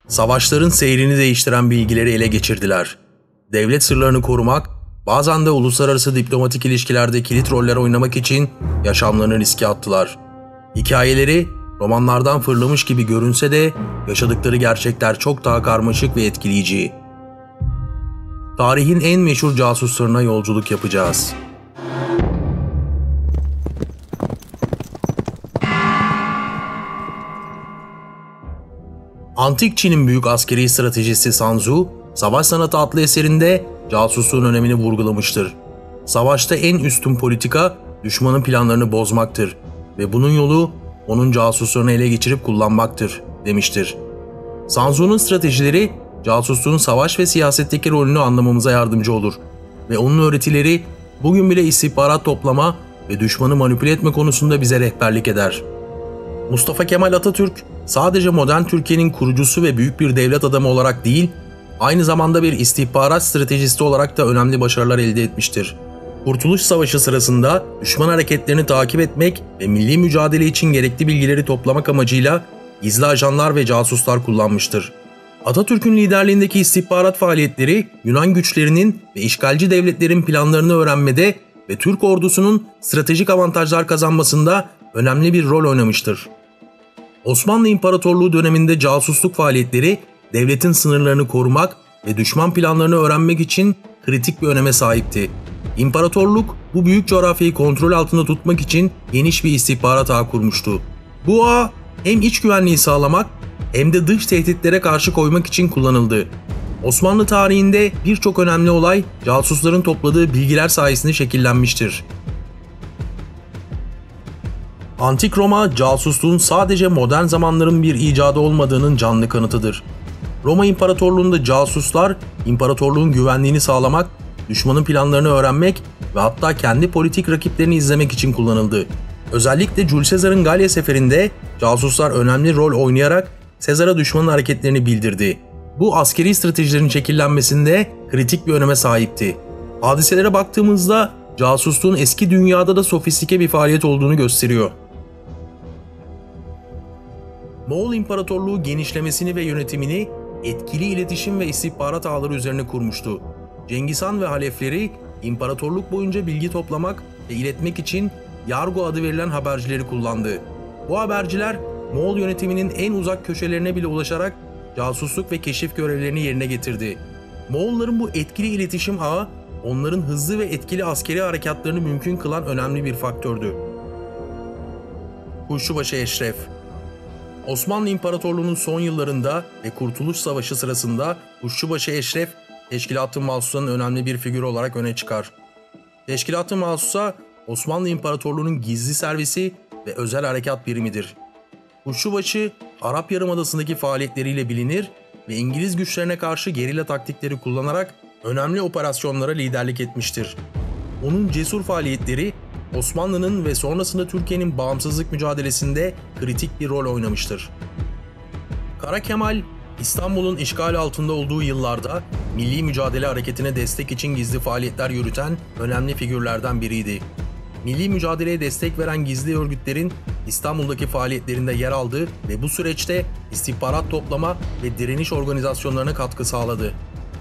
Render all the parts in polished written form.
Savaşların seyrini değiştiren bilgileri ele geçirdiler. Devlet sırlarını korumak, bazen de uluslararası diplomatik ilişkilerde kilit roller oynamak için yaşamlarını riske attılar. Hikayeleri romanlardan fırlamış gibi görünse de yaşadıkları gerçekler çok daha karmaşık ve etkileyici. Tarihin en meşhur casuslarına yolculuk yapacağız. Antik Çin'in büyük askeri stratejisti Sun Tzu, Savaş Sanatı adlı eserinde casusluğun önemini vurgulamıştır. Savaşta en üstün politika, düşmanın planlarını bozmaktır ve bunun yolu onun casuslarını ele geçirip kullanmaktır, demiştir. Sun Tzu'nun stratejileri, casusluğun savaş ve siyasetteki rolünü anlamamıza yardımcı olur ve onun öğretileri bugün bile istihbarat toplama ve düşmanı manipüle etme konusunda bize rehberlik eder. Mustafa Kemal Atatürk, sadece modern Türkiye'nin kurucusu ve büyük bir devlet adamı olarak değil, aynı zamanda bir istihbarat stratejisti olarak da önemli başarılar elde etmiştir. Kurtuluş Savaşı sırasında düşman hareketlerini takip etmek ve milli mücadele için gerekli bilgileri toplamak amacıyla gizli ajanlar ve casuslar kullanmıştır. Atatürk'ün liderliğindeki istihbarat faaliyetleri Yunan güçlerinin ve işgalci devletlerin planlarını öğrenmede ve Türk ordusunun stratejik avantajlar kazanmasında önemli bir rol oynamıştır. Osmanlı İmparatorluğu döneminde casusluk faaliyetleri devletin sınırlarını korumak ve düşman planlarını öğrenmek için kritik bir öneme sahipti. İmparatorluk bu büyük coğrafyayı kontrol altında tutmak için geniş bir istihbarat ağı kurmuştu. Bu ağ hem iç güvenliği sağlamak hem de dış tehditlere karşı koymak için kullanıldı. Osmanlı tarihinde birçok önemli olay casusların topladığı bilgiler sayesinde şekillenmiştir. Antik Roma, casusluğun sadece modern zamanların bir icadı olmadığının canlı kanıtıdır. Roma İmparatorluğu'nda casuslar, imparatorluğun güvenliğini sağlamak, düşmanın planlarını öğrenmek ve hatta kendi politik rakiplerini izlemek için kullanıldı. Özellikle Jules Caesar'ın Galya seferinde casuslar önemli rol oynayarak Sezar'a düşmanın hareketlerini bildirdi. Bu askeri stratejilerin şekillenmesinde kritik bir öneme sahipti. Hadiselere baktığımızda casusluğun eski dünyada da sofistike bir faaliyet olduğunu gösteriyor. Moğol İmparatorluğu genişlemesini ve yönetimini etkili iletişim ve istihbarat ağları üzerine kurmuştu. Cengiz Han ve halefleri imparatorluk boyunca bilgi toplamak ve iletmek için Yargo adı verilen habercileri kullandı. Bu haberciler Moğol yönetiminin en uzak köşelerine bile ulaşarak casusluk ve keşif görevlerini yerine getirdi. Moğolların bu etkili iletişim ağı onların hızlı ve etkili askeri harekatlarını mümkün kılan önemli bir faktördü. Kuşçubaşı Eşref Osmanlı İmparatorluğu'nun son yıllarında ve Kurtuluş Savaşı sırasında Kuşçubaşı Eşref, Teşkilat-ı Mahsusa'nın önemli bir figürü olarak öne çıkar. Teşkilat-ı Mahsusa, Osmanlı İmparatorluğu'nun gizli servisi ve özel harekat birimidir. Kuşçubaşı, Arap Yarımadası'ndaki faaliyetleriyle bilinir ve İngiliz güçlerine karşı gerilla taktikleri kullanarak önemli operasyonlara liderlik etmiştir. Onun cesur faaliyetleri, Osmanlı'nın ve sonrasında Türkiye'nin bağımsızlık mücadelesinde kritik bir rol oynamıştır. Kara Kemal, İstanbul'un işgal altında olduğu yıllarda milli mücadele hareketine destek için gizli faaliyetler yürüten önemli figürlerden biriydi. Milli mücadeleye destek veren gizli örgütlerin İstanbul'daki faaliyetlerinde yer aldı ve bu süreçte istihbarat toplama ve direniş organizasyonlarına katkı sağladı.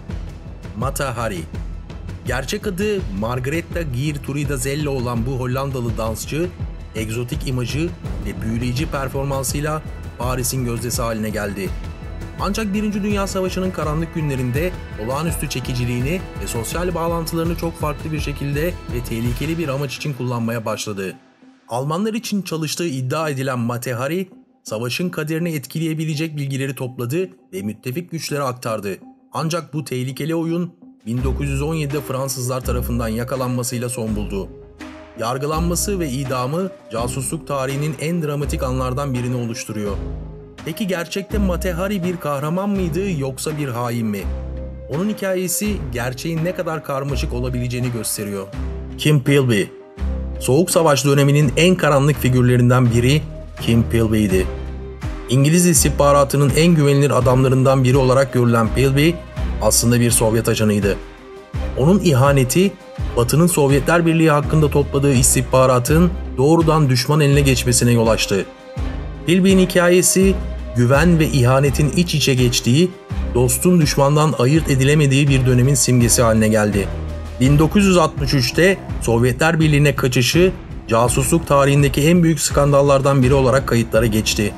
Mata Hari Gerçek adı Margaretha Geertruida Zelle olan bu Hollandalı dansçı, egzotik imajı ve büyüleyici performansıyla Paris'in gözdesi haline geldi. Ancak 1. Dünya Savaşı'nın karanlık günlerinde olağanüstü çekiciliğini ve sosyal bağlantılarını çok farklı bir şekilde ve tehlikeli bir amaç için kullanmaya başladı. Almanlar için çalıştığı iddia edilen Mate Hari, savaşın kaderini etkileyebilecek bilgileri topladı ve müttefik güçlere aktardı. Ancak bu tehlikeli oyun 1917'de Fransızlar tarafından yakalanmasıyla son buldu. Yargılanması ve idamı casusluk tarihinin en dramatik anlardan birini oluşturuyor. Peki gerçekte Mate Hari bir kahraman mıydı yoksa bir hain mi? Onun hikayesi gerçeğin ne kadar karmaşık olabileceğini gösteriyor. Kim Philby Soğuk Savaş döneminin en karanlık figürlerinden biri Kim Philby'ydi. İngiliz istihbaratının en güvenilir adamlarından biri olarak görülen Philby aslında bir Sovyet ajanıydı. Onun ihaneti, Batı'nın Sovyetler Birliği hakkında topladığı istihbaratın doğrudan düşman eline geçmesine yol açtı. Philby'nin hikayesi güven ve ihanetin iç içe geçtiği, dostun düşmandan ayırt edilemediği bir dönemin simgesi haline geldi. 1963'te Sovyetler Birliği'ne kaçışı, casusluk tarihindeki en büyük skandallardan biri olarak kayıtlara geçti.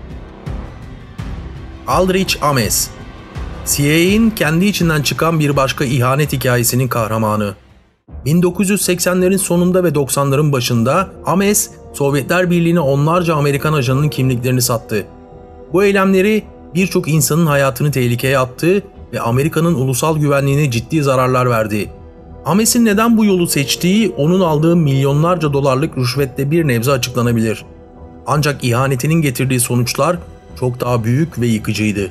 Aldrich Ames, CIA'in kendi içinden çıkan bir başka ihanet hikayesinin kahramanı. 1980'lerin sonunda ve 90'ların başında Ames, Sovyetler Birliği'ne onlarca Amerikan ajanının kimliklerini sattı. Bu eylemleri birçok insanın hayatını tehlikeye attı ve Amerika'nın ulusal güvenliğine ciddi zararlar verdi. Ames'in neden bu yolu seçtiği, onun aldığı milyonlarca dolarlık rüşvetle bir nebze açıklanabilir. Ancak ihanetinin getirdiği sonuçlar çok daha büyük ve yıkıcıydı.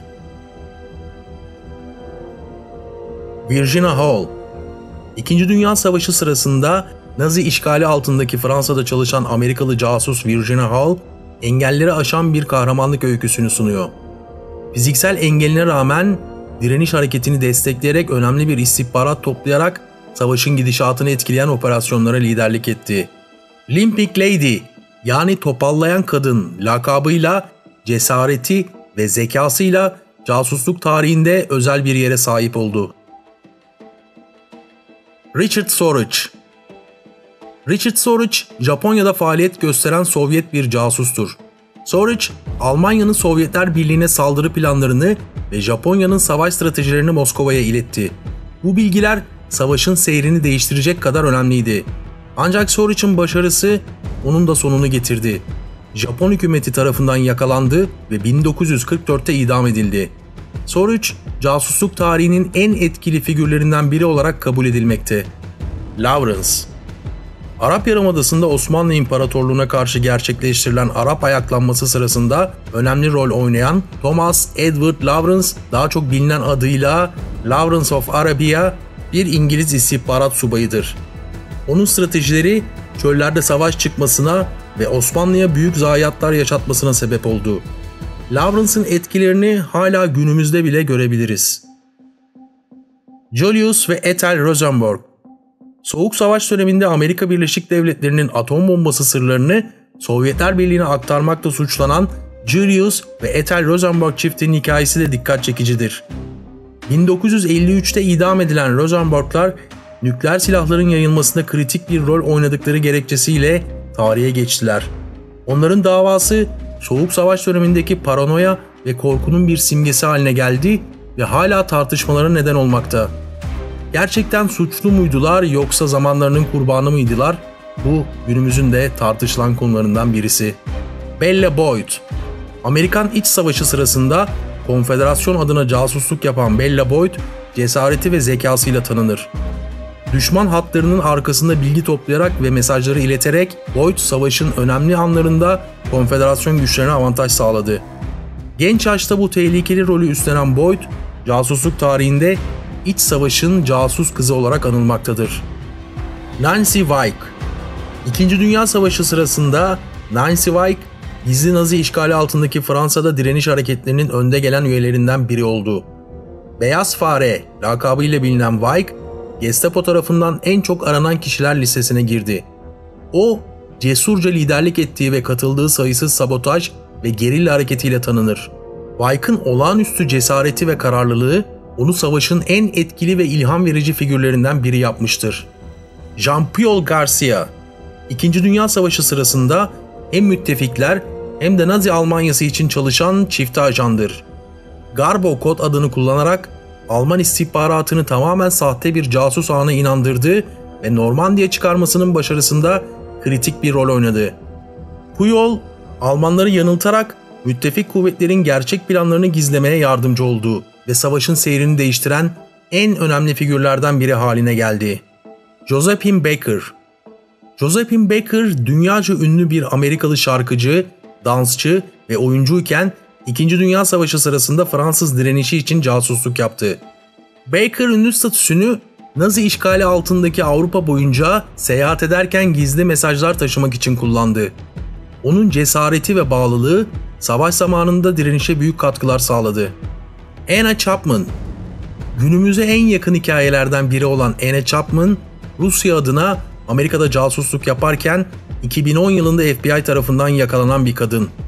Virginia Hall, İkinci Dünya Savaşı sırasında Nazi işgali altındaki Fransa'da çalışan Amerikalı casus Virginia Hall, engelleri aşan bir kahramanlık öyküsünü sunuyor. Fiziksel engeline rağmen direniş hareketini destekleyerek önemli bir istihbarat toplayarak savaşın gidişatını etkileyen operasyonlara liderlik etti. Limping Lady, yani topallayan kadın lakabıyla cesareti ve zekasıyla casusluk tarihinde özel bir yere sahip oldu. Richard Sorge. Richard Sorge, Japonya'da faaliyet gösteren Sovyet bir casustur. Sorge, Almanya'nın Sovyetler Birliği'ne saldırı planlarını ve Japonya'nın savaş stratejilerini Moskova'ya iletti. Bu bilgiler savaşın seyrini değiştirecek kadar önemliydi. Ancak Sorge'ın başarısı onun da sonunu getirdi. Japon hükümeti tarafından yakalandı ve 1944'te idam edildi. Sorge, casusluk tarihinin en etkili figürlerinden biri olarak kabul edilmekte. Lawrence, Arap Yarımadası'nda Osmanlı İmparatorluğu'na karşı gerçekleştirilen Arap ayaklanması sırasında önemli rol oynayan Thomas Edward Lawrence, daha çok bilinen adıyla Lawrence of Arabia, bir İngiliz istihbarat subayıdır. Onun stratejileri çöllerde savaş çıkmasına ve Osmanlı'ya büyük zayiatlar yaşatmasına sebep oldu. Lawrence'ın etkilerini hala günümüzde bile görebiliriz. Julius ve Ethel Rosenberg, Soğuk Savaş döneminde Amerika Birleşik Devletleri'nin atom bombası sırlarını Sovyetler Birliği'ne aktarmakla suçlanan Julius ve Ethel Rosenberg çiftinin hikayesi de dikkat çekicidir. 1953'te idam edilen Rosenberg'lar, nükleer silahların yayılmasında kritik bir rol oynadıkları gerekçesiyle tarihe geçtiler. Onların davası Soğuk Savaş dönemindeki paranoya ve korkunun bir simgesi haline geldi ve hala tartışmalara neden olmakta. Gerçekten suçlu muydular yoksa zamanlarının kurbanı mıydılar? Bu günümüzün de tartışılan konularından birisi. Bella Boyd, Amerikan İç Savaşı sırasında Konfederasyon adına casusluk yapan Bella Boyd, cesareti ve zekasıyla tanınır. Düşman hatlarının arkasında bilgi toplayarak ve mesajları ileterek Boyd, savaşın önemli anlarında Konfederasyon güçlerine avantaj sağladı. Genç yaşta bu tehlikeli rolü üstlenen Boyd, casusluk tarihinde İç Savaş'ın casus kızı olarak anılmaktadır. Nancy Wake, İkinci Dünya Savaşı sırasında Nancy Wake, gizli Nazi işgali altındaki Fransa'da direniş hareketlerinin önde gelen üyelerinden biri oldu. Beyaz Fare lakabıyla bilinen Wake, Gestapo tarafından en çok aranan kişiler listesine girdi. O, cesurca liderlik ettiği ve katıldığı sayısız sabotaj ve gerilla hareketiyle tanınır. Wake'ın olağanüstü cesareti ve kararlılığı onu savaşın en etkili ve ilham verici figürlerinden biri yapmıştır. Jean-Paul Garcia, İkinci Dünya Savaşı sırasında hem müttefikler hem de Nazi Almanyası için çalışan çifte ajandır. Garbo kod adını kullanarak Alman istihbaratını tamamen sahte bir casus ağına inandırdı ve Normandiya çıkarmasının başarısında kritik bir rol oynadı. Puyol, Almanları yanıltarak müttefik kuvvetlerin gerçek planlarını gizlemeye yardımcı oldu ve savaşın seyrini değiştiren en önemli figürlerden biri haline geldi. Josephine Baker, Josephine Baker, dünyaca ünlü bir Amerikalı şarkıcı, dansçı ve oyuncuyken İkinci Dünya Savaşı sırasında Fransız direnişi için casusluk yaptı. Baker ünlü statüsünü Nazi işgali altındaki Avrupa boyunca seyahat ederken gizli mesajlar taşımak için kullandı. Onun cesareti ve bağlılığı savaş zamanında direnişe büyük katkılar sağladı. Anna Chapman, günümüze en yakın hikayelerden biri olan Anna Chapman, Rusya adına Amerika'da casusluk yaparken 2010 yılında FBI tarafından yakalanan bir kadın.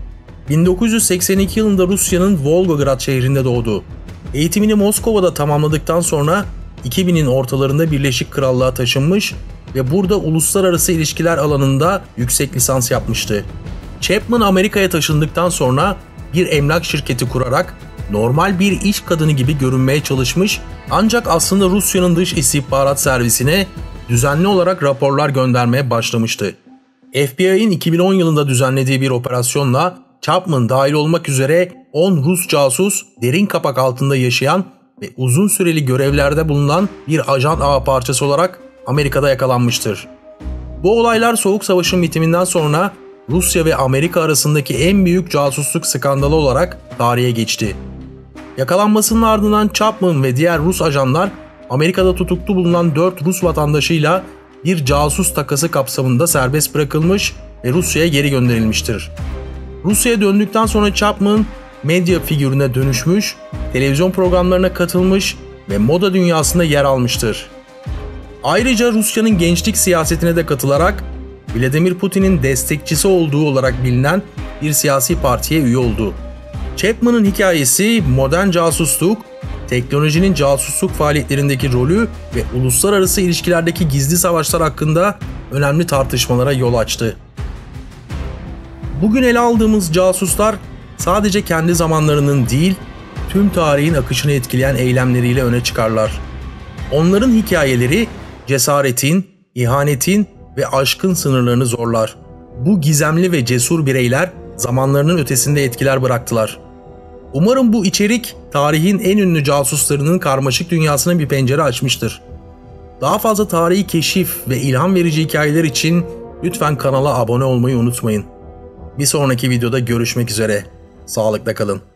1982 yılında Rusya'nın Volgograd şehrinde doğdu. Eğitimini Moskova'da tamamladıktan sonra 2000'in ortalarında Birleşik Krallığa taşınmış ve burada uluslararası ilişkiler alanında yüksek lisans yapmıştı. Chapman Amerika'ya taşındıktan sonra bir emlak şirketi kurarak normal bir iş kadını gibi görünmeye çalışmış, ancak aslında Rusya'nın dış istihbarat servisine düzenli olarak raporlar göndermeye başlamıştı. FBI'nin 2010 yılında düzenlediği bir operasyonla Chapman dahil olmak üzere 10 Rus casus derin kapak altında yaşayan ve uzun süreli görevlerde bulunan bir ajan ağı parçası olarak Amerika'da yakalanmıştır. Bu olaylar Soğuk Savaş'ın bitiminden sonra Rusya ve Amerika arasındaki en büyük casusluk skandalı olarak tarihe geçti. Yakalanmasının ardından Chapman ve diğer Rus ajanlar Amerika'da tutuklu bulunan 4 Rus vatandaşıyla bir casus takası kapsamında serbest bırakılmış ve Rusya'ya geri gönderilmiştir. Rusya'ya döndükten sonra Chapman medya figürüne dönüşmüş, televizyon programlarına katılmış ve moda dünyasında yer almıştır. Ayrıca Rusya'nın gençlik siyasetine de katılarak Vladimir Putin'in destekçisi olduğu olarak bilinen bir siyasi partiye üye oldu. Chapman'ın hikayesi modern casusluk, teknolojinin casusluk faaliyetlerindeki rolü ve uluslararası ilişkilerdeki gizli savaşlar hakkında önemli tartışmalara yol açtı. Bugün ele aldığımız casuslar sadece kendi zamanlarının değil, tüm tarihin akışını etkileyen eylemleriyle öne çıkarlar. Onların hikayeleri cesaretin, ihanetin ve aşkın sınırlarını zorlar. Bu gizemli ve cesur bireyler zamanlarının ötesinde etkiler bıraktılar. Umarım bu içerik tarihin en ünlü casuslarının karmaşık dünyasına bir pencere açmıştır. Daha fazla tarihi keşif ve ilham verici hikayeler için lütfen kanala abone olmayı unutmayın. Bir sonraki videoda görüşmek üzere. Sağlıkla kalın.